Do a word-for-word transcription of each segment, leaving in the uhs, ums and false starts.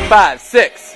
five, six.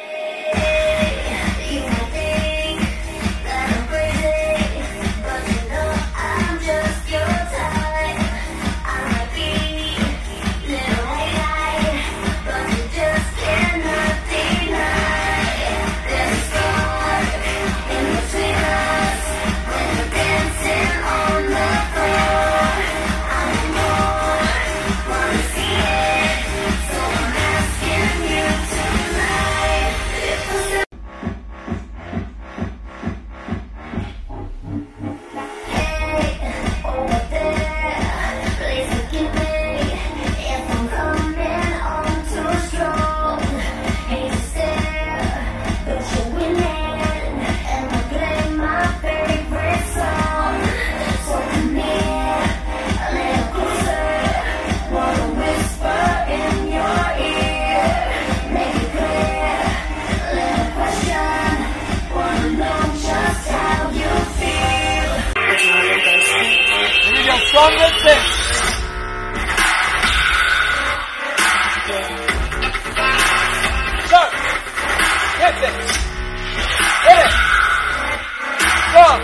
Strong lip sync. Start. Hit it. Hit it. Strong.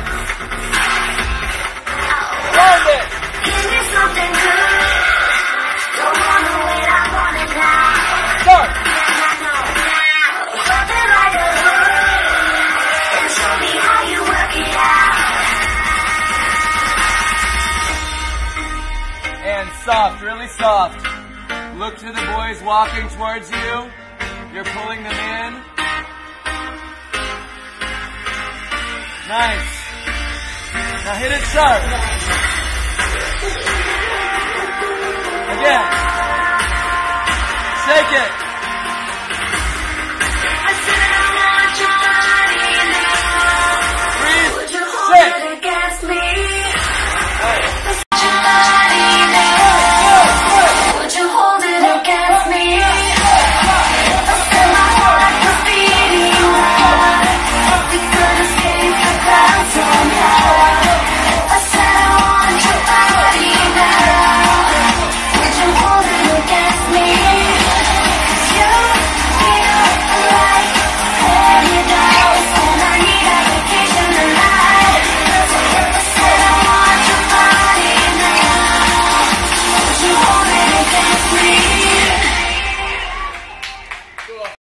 Round it. Give me something good. Don't wanna wait, I want it now. Start. Something like a hook. And show me how you work it out. And soft, really soft. Look to the boys walking towards you. You're pulling them in. Nice. Now hit it sharp. Again. Shake it.